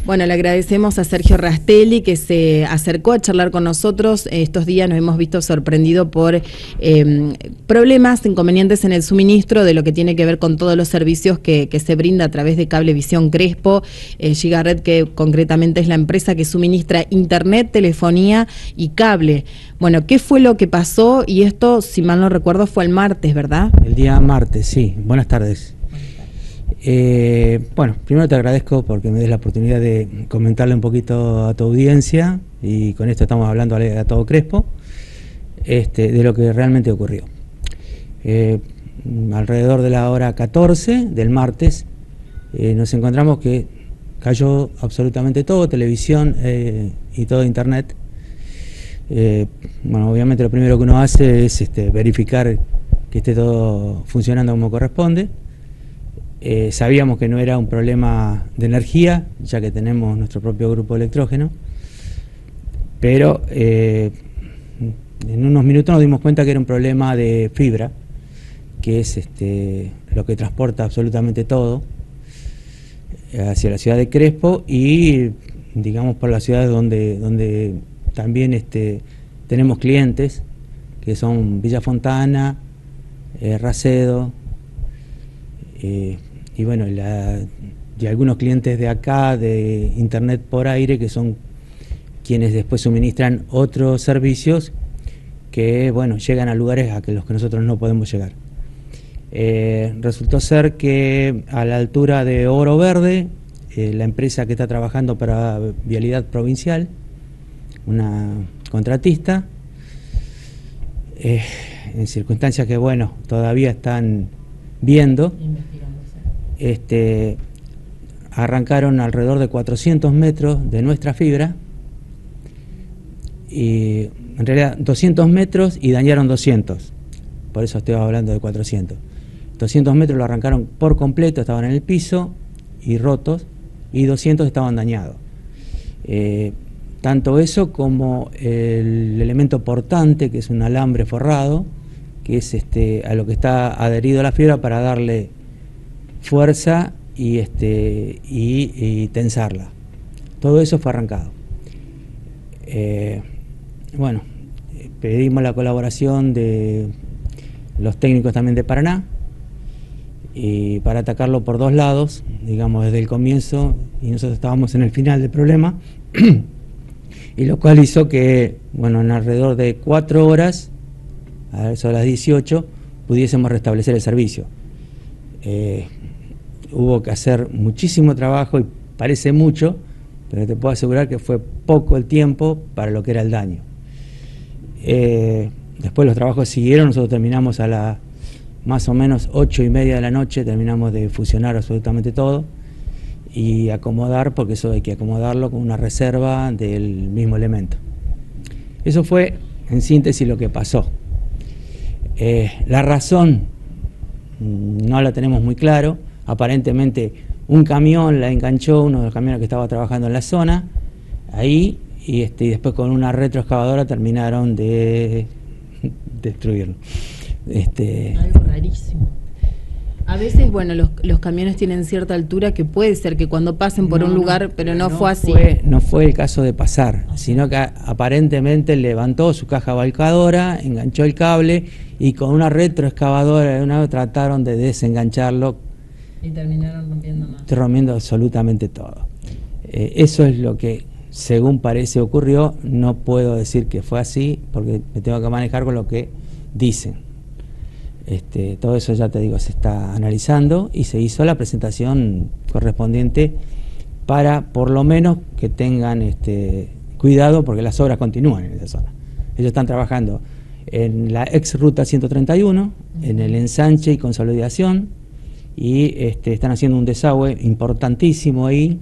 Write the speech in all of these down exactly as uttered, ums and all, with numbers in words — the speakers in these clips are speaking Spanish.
Bueno, le agradecemos a Sergio Rastelli que se acercó a charlar con nosotros. Estos días nos hemos visto sorprendido por eh, problemas, inconvenientes en el suministro de lo que tiene que ver con todos los servicios que, que se brinda a través de Cablevisión Crespo, eh, Gigaret, que concretamente es la empresa que suministra internet, telefonía y cable. Bueno, ¿qué fue lo que pasó? Y esto, si mal no recuerdo, fue el martes, ¿verdad? El día martes, sí. Buenas tardes. Eh, bueno, primero te agradezco porque me des la oportunidad de comentarle un poquito a tu audiencia, y con esto estamos hablando a, a todo Crespo, este, de lo que realmente ocurrió. Eh, alrededor de la hora catorce del martes eh, nos encontramos que cayó absolutamente todo, televisión eh, y todo internet. Eh, bueno, obviamente lo primero que uno hace es este, verificar que esté todo funcionando como corresponde. Eh, sabíamos que no era un problema de energía, ya que tenemos nuestro propio grupo electrógeno, pero eh, en unos minutos nos dimos cuenta que era un problema de fibra, que es este, lo que transporta absolutamente todo hacia la ciudad de Crespo y, digamos, por las ciudades donde, donde también este, tenemos clientes, que son Villa Fontana, eh, Racedo, eh, y bueno, la, y algunos clientes de acá, de internet por aire, que son quienes después suministran otros servicios que, bueno, llegan a lugares a que los que nosotros no podemos llegar. Eh, resultó ser que a la altura de Oro Verde, eh, la empresa que está trabajando para Vialidad Provincial, una contratista, eh, en circunstancias que, bueno, todavía están viendo, Este, arrancaron alrededor de cuatrocientos metros de nuestra fibra, y en realidad doscientos metros, y dañaron doscientos, por eso estoy hablando de cuatrocientos. doscientos metros lo arrancaron por completo, estaban en el piso y rotos, y doscientos estaban dañados. Eh, tanto eso como el elemento portante, que es un alambre forrado, que es este, a lo que está adherido a la fibra para darle fuerza y, este, y, y tensarla. Todo eso fue arrancado. Eh, bueno, pedimos la colaboración de los técnicos también de Paraná, y para atacarlo por dos lados, digamos desde el comienzo, y nosotros estábamos en el final del problema, y lo cual hizo que, bueno, en alrededor de cuatro horas, a eso a las dieciocho, pudiésemos restablecer el servicio. Eh, hubo que hacer muchísimo trabajo, y parece mucho, pero te puedo asegurar que fue poco el tiempo para lo que era el daño. Eh, después los trabajos siguieron, nosotros terminamos a las más o menos ocho y media de la noche, terminamos de fusionar absolutamente todo y acomodar, porque eso hay que acomodarlo con una reserva del mismo elemento. Eso fue en síntesis lo que pasó. Eh, la razón no la tenemos muy claro. Aparentemente un camión la enganchó, uno de los camiones que estaba trabajando en la zona, ahí, y, este, y después con una retroexcavadora terminaron de destruirlo. Este, Algo rarísimo. A veces, bueno, los, los camiones tienen cierta altura que puede ser que cuando pasen por no, un lugar, pero no, no fue así. Fue, no fue el caso de pasar, sino que aparentemente levantó su caja volcadora, enganchó el cable, y con una retroexcavadora una vez trataron de desengancharlo. Y terminaron rompiendo más. Rompiendo absolutamente todo. Eh, eso es lo que, según parece, ocurrió. No puedo decir que fue así, porque me tengo que manejar con lo que dicen. Este, todo eso, ya te digo, se está analizando, y se hizo la presentación correspondiente para, por lo menos, que tengan este, cuidado, porque las obras continúan en esa zona. Ellos están trabajando en la ex ruta ciento treinta y uno, uh-huh. en el ensanche y consolidación, y este, están haciendo un desagüe importantísimo ahí,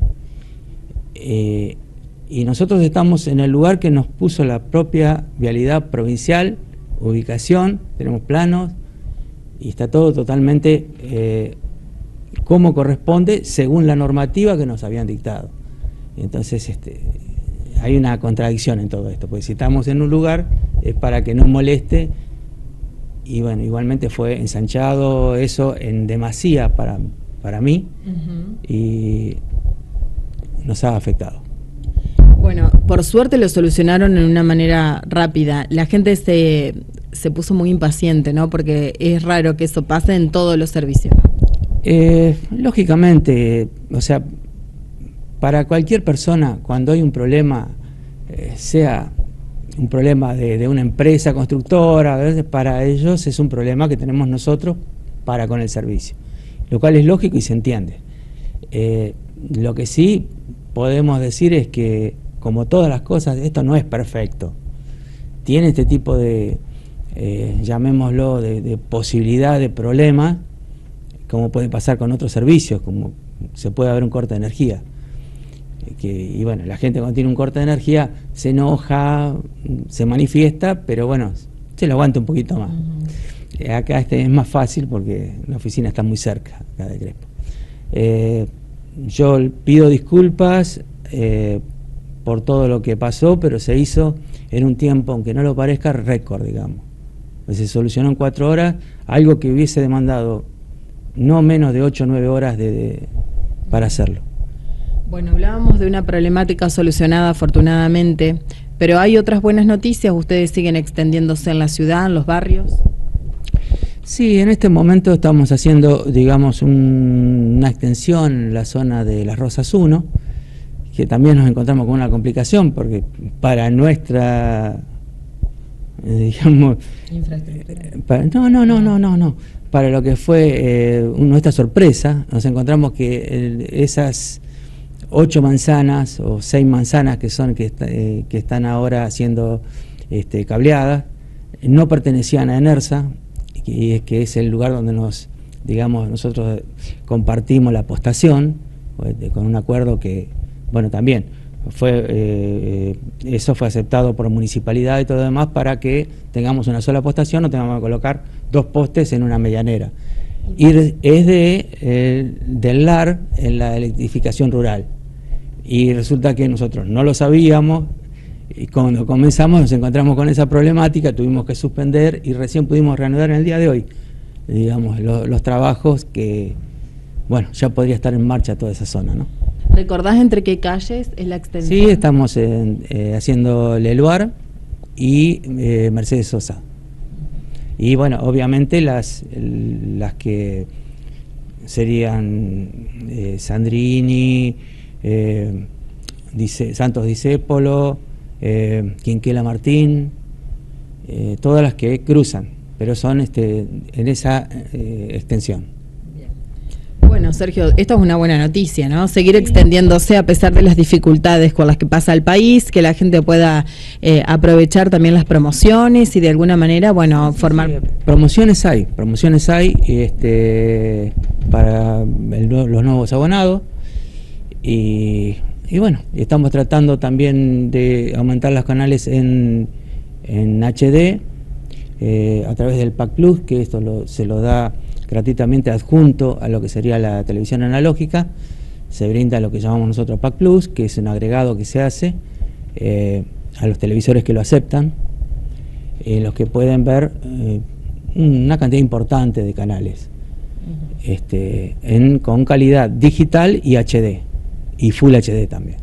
eh, y nosotros estamos en el lugar que nos puso la propia Vialidad Provincial, ubicación, tenemos planos, y está todo totalmente eh, como corresponde según la normativa que nos habían dictado. Entonces este, hay una contradicción en todo esto, porque si estamos en un lugar es para que no moleste, y bueno, igualmente fue ensanchado eso en demasía para, para mí, uh-huh. y nos ha afectado. Bueno, por suerte lo solucionaron en una manera rápida. La gente se, se puso muy impaciente, ¿no? Porque es raro que eso pase en todos los servicios. Eh, lógicamente, o sea, para cualquier persona, cuando hay un problema, eh, sea un problema de, de una empresa constructora, ¿verdad? Para ellos es un problema que tenemos nosotros para con el servicio, lo cual es lógico y se entiende. Eh, lo que sí podemos decir es que, como todas las cosas, esto no es perfecto. Tiene este tipo de, eh, llamémoslo, de, de posibilidad de problemas, como puede pasar con otros servicios, como se puede haber un corte de energía. Que, y bueno, la gente cuando tiene un corte de energía se enoja, se manifiesta, pero bueno, se lo aguanta un poquito más. Uh-huh. Acá este es más fácil porque la oficina está muy cerca, acá de Crespo. Eh, yo pido disculpas eh, por todo lo que pasó, pero se hizo en un tiempo, aunque no lo parezca, récord, digamos. Pues se solucionó en cuatro horas, algo que hubiese demandado no menos de ocho o nueve horas de, de, para hacerlo. Bueno, hablábamos de una problemática solucionada afortunadamente, pero hay otras buenas noticias. ¿Ustedes siguen extendiéndose en la ciudad, en los barrios? Sí, en este momento estamos haciendo, digamos, un, una extensión en la zona de Las Rosas uno, que también nos encontramos con una complicación, porque para nuestra, eh, digamos... infraestructura. Para, no, no, no, no, no, no. Para lo que fue eh, nuestra sorpresa, nos encontramos que el, esas ocho manzanas o seis manzanas que son que, está, eh, que están ahora siendo este, cableadas, no pertenecían a ENERSA, y es que es el lugar donde nos, digamos, nosotros compartimos la postación, con un acuerdo que, bueno, también fue, eh, eso fue aceptado por municipalidad y todo lo demás para que tengamos una sola postación, no tengamos que colocar dos postes en una medianera. Y es de, eh, del L A R en la electrificación rural. Y resulta que nosotros no lo sabíamos, y cuando comenzamos nos encontramos con esa problemática, tuvimos que suspender y recién pudimos reanudar en el día de hoy, digamos, lo, los trabajos que, bueno, ya podría estar en marcha toda esa zona, ¿no? ¿Recordás entre qué calles es la extensión? Sí, estamos en, eh, haciendo Leluar y eh, Mercedes Sosa. Y bueno, obviamente las, las que serían eh, Sandrini, eh, dice, Santos Discépolo, eh, Quinquela Martín, eh, todas las que cruzan, pero son este, en esa eh, extensión. Bueno, Sergio, esto es una buena noticia, ¿no? Seguir extendiéndose a pesar de las dificultades con las que pasa el país, que la gente pueda eh, aprovechar también las promociones y de alguna manera, bueno, formar... Sí, promociones hay, promociones hay este, para el, los nuevos abonados y, y bueno, estamos tratando también de aumentar los canales en, en H D eh, a través del Pack Plus, que esto lo, se lo da gratuitamente adjunto a lo que sería la televisión analógica. Se brinda lo que llamamos nosotros Pack Plus, que es un agregado que se hace eh, a los televisores que lo aceptan, en eh, los que pueden ver eh, una cantidad importante de canales, uh-huh. este, en, con calidad digital y H D, y Full H D también.